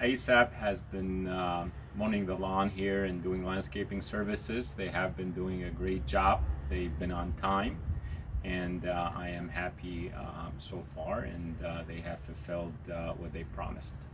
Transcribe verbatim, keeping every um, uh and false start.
ASAP has been uh, mowing the lawn here and doing landscaping services. They have been doing a great job. They've been on time, and uh, I am happy um, so far, and uh, they have fulfilled uh, what they promised.